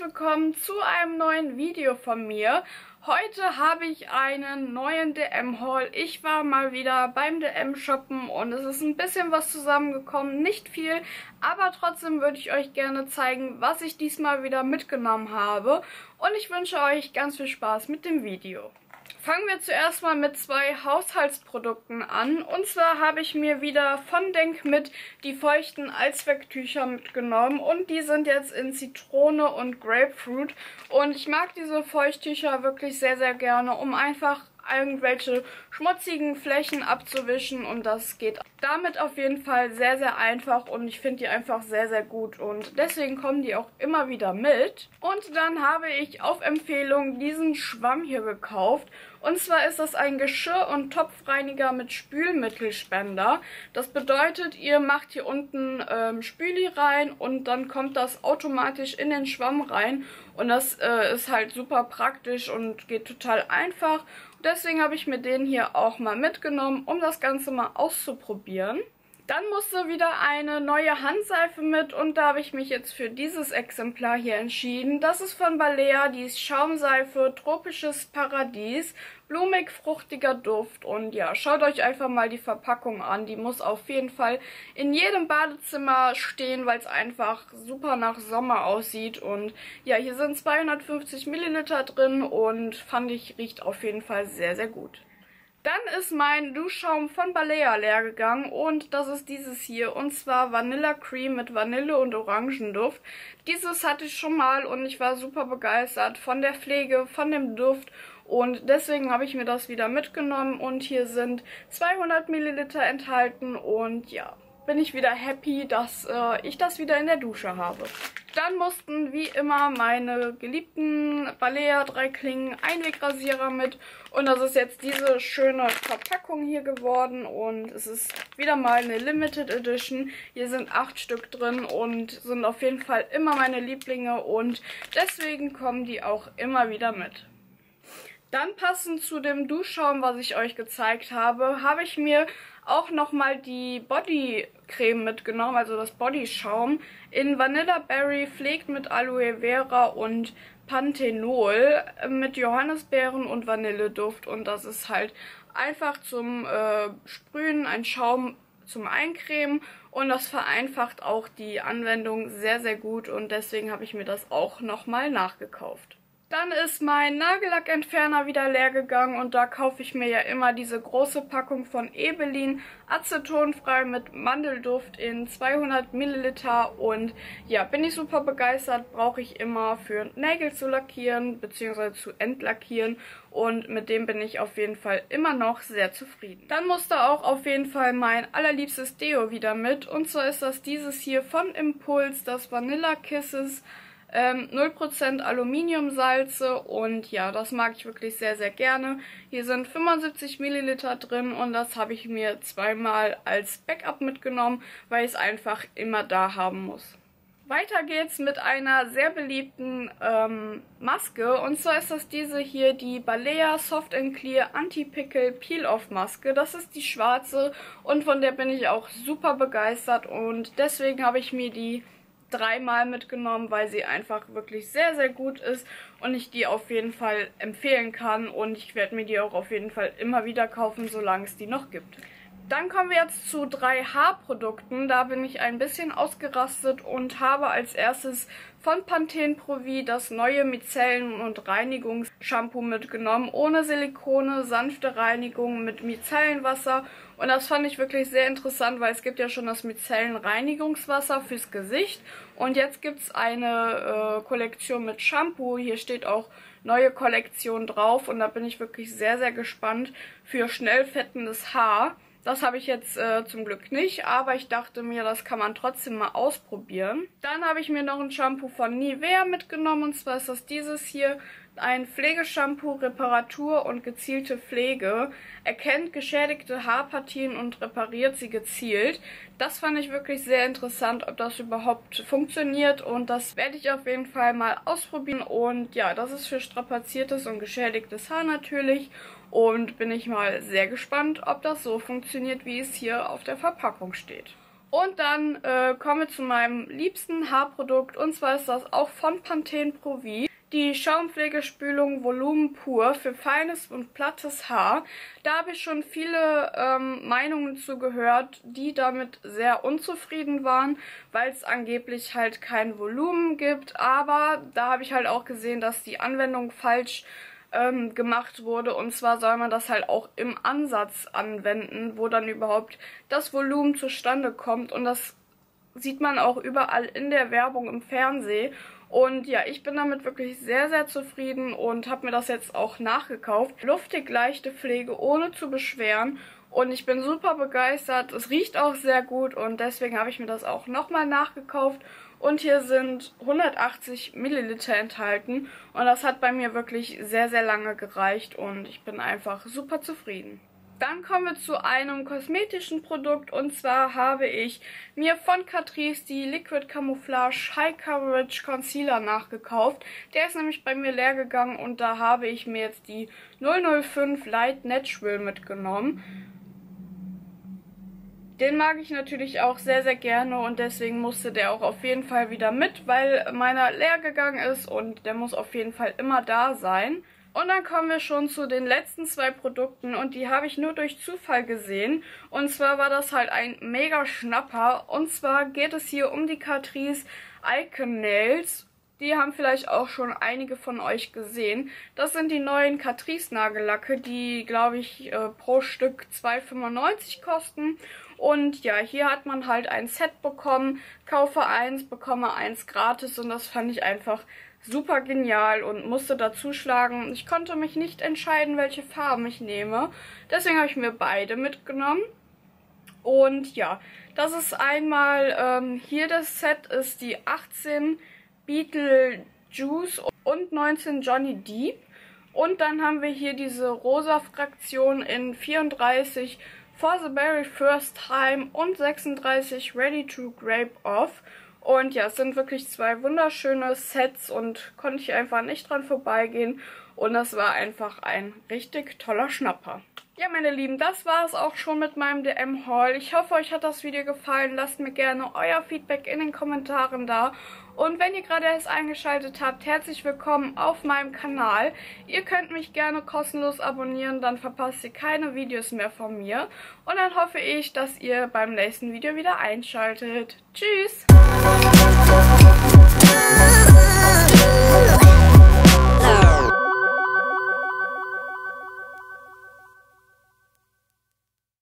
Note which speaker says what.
Speaker 1: willkommen zu einem neuen Video von mir. Heute habe ich einen neuen DM-Haul. Ich war mal wieder beim DM shoppen und es ist ein bisschen was zusammengekommen. Nicht viel, aber trotzdem würde ich euch gerne zeigen, was ich diesmal wieder mitgenommen habe. Und ich wünsche euch ganz viel Spaß mit dem Video. Fangen wir zuerst mal mit zwei Haushaltsprodukten an. Und zwar habe ich mir wieder von Denk mit die feuchten Allzwecktücher mitgenommen. Und die sind jetzt in Zitrone und Grapefruit. Und ich mag diese Feuchttücher wirklich sehr, sehr gerne, um einfach irgendwelche schmutzigen Flächen abzuwischen, und das geht damit auf jeden Fall sehr, sehr einfach und ich finde die einfach sehr, sehr gut und deswegen kommen die auch immer wieder mit. Und dann habe ich auf Empfehlung diesen Schwamm hier gekauft, und zwar ist das ein Geschirr- und Topfreiniger mit Spülmittelspender. Das bedeutet, ihr macht hier unten Spüli rein und dann kommt das automatisch in den Schwamm rein, und das ist halt super praktisch und geht total einfach. Deswegen habe ich mir den hier auch mal mitgenommen, um das Ganze mal auszuprobieren. Dann musste wieder eine neue Handseife mit und da habe ich mich jetzt für dieses Exemplar hier entschieden. Das ist von Balea, die ist Schaumseife, tropisches Paradies, blumig-fruchtiger Duft. Und ja, schaut euch einfach mal die Verpackung an. Die muss auf jeden Fall in jedem Badezimmer stehen, weil es einfach super nach Sommer aussieht. Und ja, hier sind 250 Milliliter drin und fand ich, riecht auf jeden Fall sehr, sehr gut. Dann ist mein Duschschaum von Balea leer gegangen und das ist dieses hier, und zwar Vanilla Cream mit Vanille und Orangenduft. Dieses hatte ich schon mal und ich war super begeistert von der Pflege, von dem Duft, und deswegen habe ich mir das wieder mitgenommen und hier sind 200 Milliliter enthalten und ja, bin ich wieder happy, dass ich das wieder in der Dusche habe. Dann mussten wie immer meine geliebten Balea 3 Klingen Einwegrasierer mit, und das ist jetzt diese schöne Verpackung hier geworden und es ist wieder mal eine Limited Edition. Hier sind 8 Stück drin und sind auf jeden Fall immer meine Lieblinge und deswegen kommen die auch immer wieder mit. Dann passend zu dem Duschschaum, was ich euch gezeigt habe, habe ich mir auch nochmal die Bodycreme mitgenommen, also das Bodyschaum in Vanilla Berry, pflegt mit Aloe Vera und Panthenol mit Johannisbeeren und Vanilleduft, und das ist halt einfach zum Sprühen, ein Schaum zum Eincremen, und das vereinfacht auch die Anwendung sehr, sehr gut, und deswegen habe ich mir das auch nochmal nachgekauft. Dann ist mein Nagellackentferner wieder leer gegangen und da kaufe ich mir ja immer diese große Packung von Ebelin, acetonfrei mit Mandelduft in 200 Milliliter, und ja, bin ich super begeistert, brauche ich immer für Nägel zu lackieren bzw. zu entlackieren, und mit dem bin ich auf jeden Fall immer noch sehr zufrieden. Dann musste auch auf jeden Fall mein allerliebstes Deo wieder mit, und zwar ist das dieses hier von Impulse, das Vanilla Kisses. 0% Aluminiumsalze, und ja, das mag ich wirklich sehr, sehr gerne. Hier sind 75 Milliliter drin und das habe ich mir zweimal als Backup mitgenommen, weil ich es einfach immer da haben muss. Weiter geht's mit einer sehr beliebten Maske, und zwar ist das diese hier, die Balea Soft and Clear Anti-Pickle Peel-Off Maske. Das ist die schwarze und von der bin ich auch super begeistert, und deswegen habe ich mir die dreimal mitgenommen, weil sie einfach wirklich sehr, sehr gut ist und ich die auf jeden Fall empfehlen kann, und ich werde mir die auch auf jeden Fall immer wieder kaufen, solange es die noch gibt. Dann kommen wir jetzt zu 3 Haarprodukten. Da bin ich ein bisschen ausgerastet und habe als erstes von Pantene Pro V das neue Mizellen- und Reinigungsshampoo mitgenommen. Ohne Silikone, sanfte Reinigung mit Micellenwasser. Und das fand ich wirklich sehr interessant, weil es gibt ja schon das Micellenreinigungswasser fürs Gesicht. Und jetzt gibt es eine Kollektion mit Shampoo. Hier steht auch neue Kollektion drauf. Und da bin ich wirklich sehr, sehr gespannt für schnell fettendes Haar. Das habe ich jetzt zum Glück nicht, aber ich dachte mir, das kann man trotzdem mal ausprobieren. Dann habe ich mir noch ein Shampoo von Nivea mitgenommen, und zwar ist das dieses hier, ein Pflegeshampoo, Reparatur und gezielte Pflege. Erkennt geschädigte Haarpartien und repariert sie gezielt. Das fand ich wirklich sehr interessant, ob das überhaupt funktioniert, und das werde ich auf jeden Fall mal ausprobieren. Und ja, das ist für strapaziertes und geschädigtes Haar natürlich. Und bin ich mal sehr gespannt, ob das so funktioniert, wie es hier auf der Verpackung steht. Und dann kommen wir zu meinem liebsten Haarprodukt, und zwar ist das auch von Pantene Pro V. Die Schaumpflegespülung Volumen Pur für feines und plattes Haar. Da habe ich schon viele Meinungen zu gehört, die damit sehr unzufrieden waren, weil es angeblich halt kein Volumen gibt. Aber da habe ich halt auch gesehen, dass die Anwendung falsch gemacht wurde. Und zwar soll man das halt auch im Ansatz anwenden, wo dann überhaupt das Volumen zustande kommt. Und das sieht man auch überall in der Werbung im Fernsehen. Und ja, ich bin damit wirklich sehr, sehr zufrieden und habe mir das jetzt auch nachgekauft. Luftig leichte Pflege, ohne zu beschweren. Und ich bin super begeistert. Es riecht auch sehr gut und deswegen habe ich mir das auch nochmal nachgekauft. Und hier sind 180 Milliliter enthalten. Und das hat bei mir wirklich sehr, sehr lange gereicht und ich bin einfach super zufrieden. Dann kommen wir zu einem kosmetischen Produkt, und zwar habe ich mir von Catrice die Liquid Camouflage High Coverage Concealer nachgekauft. Der ist nämlich bei mir leer gegangen und da habe ich mir jetzt die 005 Light Natural mitgenommen. Den mag ich natürlich auch sehr, sehr gerne und deswegen musste der auch auf jeden Fall wieder mit, weil meiner leer gegangen ist und der muss auf jeden Fall immer da sein. Und dann kommen wir schon zu den letzten zwei Produkten und die habe ich nur durch Zufall gesehen. Und zwar war das halt ein mega Schnapper. Und zwar geht es hier um die Catrice Icon Nails. Die haben vielleicht auch schon einige von euch gesehen. Das sind die neuen Catrice Nagellacke, die, glaube ich, pro Stück 2,95 kosten. Und ja, hier hat man halt ein Set bekommen. Kaufe eins, bekomme eins gratis und das fand ich einfach super genial und musste dazu schlagen. Ich konnte mich nicht entscheiden, welche Farben ich nehme. Deswegen habe ich mir beide mitgenommen. Und ja, das ist einmal, hier das Set ist die 18 Beetlejuice und 19 Johnny Depp. Und dann haben wir hier diese rosa Fraktion in 34 For the Very First Time und 36 Ready to Grape Off. Und ja, es sind wirklich zwei wunderschöne Sets und konnte ich einfach nicht dran vorbeigehen. Und das war einfach ein richtig toller Schnapper. Ja, meine Lieben, das war es auch schon mit meinem DM-Haul. Ich hoffe, euch hat das Video gefallen. Lasst mir gerne euer Feedback in den Kommentaren da. Und wenn ihr gerade erst eingeschaltet habt, herzlich willkommen auf meinem Kanal. Ihr könnt mich gerne kostenlos abonnieren, dann verpasst ihr keine Videos mehr von mir. Und dann hoffe ich, dass ihr beim nächsten Video wieder einschaltet. Tschüss!